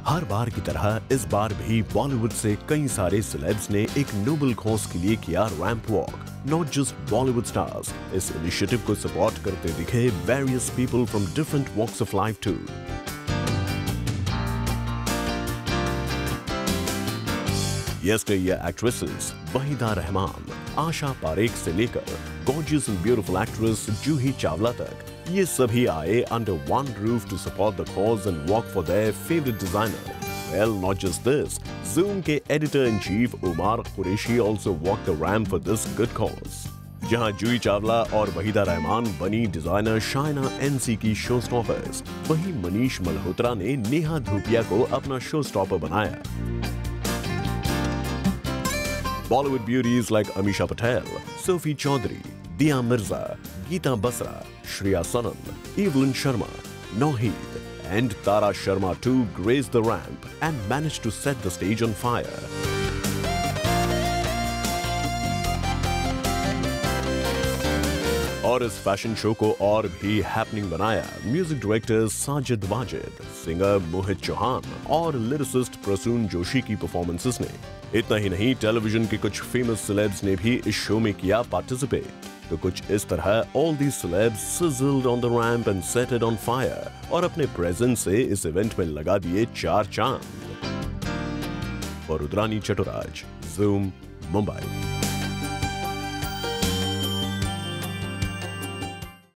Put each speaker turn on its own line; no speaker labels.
हर बार की तरह इस बार भी बॉलीवुड से कई सारे सेलेब्स ने एक नोबल कॉज के लिए किया ramp walk. Not just Bollywood stars, इस इनिशिएटिव को सपोर्ट करते दिखे various people from different walks of life too. Yesteryear actresses Waheeda Rehman, Asha Parekh से लेकर gorgeous and beautiful actress Juhi Chawla तक, ये सभी आए under one roof to support the cause and walk for their favorite designer. Well, not just this, Zoom के editor-in-chief Umar Qureshi also walked the ramp for this good cause. जहां जूही चावला और वहीदा रहमान बनी designer Shaina NC की show stoppers, वहीं मनीष मल्होत्रा ने नेहा धूपिया को अपना show stopper बनाया। Bollywood beauties like Amisha Patel, Sophie Chaudhary, Dia Mirza, Geeta Basra, Shreya Sanan, Evelyn Sharma, Nauheed, and Tara Sharma too graced the ramp and managed to set the stage on fire. और इस fashion show को और भी happening बनाया music director Sajid Wajid, singer Mohit Chauhan और lyricist Prasoon Joshi की performances ने। इतना ही नहीं, टेलीविजन के कुछ फेमस सेलेब्स ने भी इस शो में किया पार्टिसिपेट। तो कुछ इस तरह all the celebs sizzled on the ramp and set it on fire और अपने प्रेजेंस से इस इवेंट में लगा दिए 4 चांद। और रुद्रानी चटुराज, Zoom, मुंबई।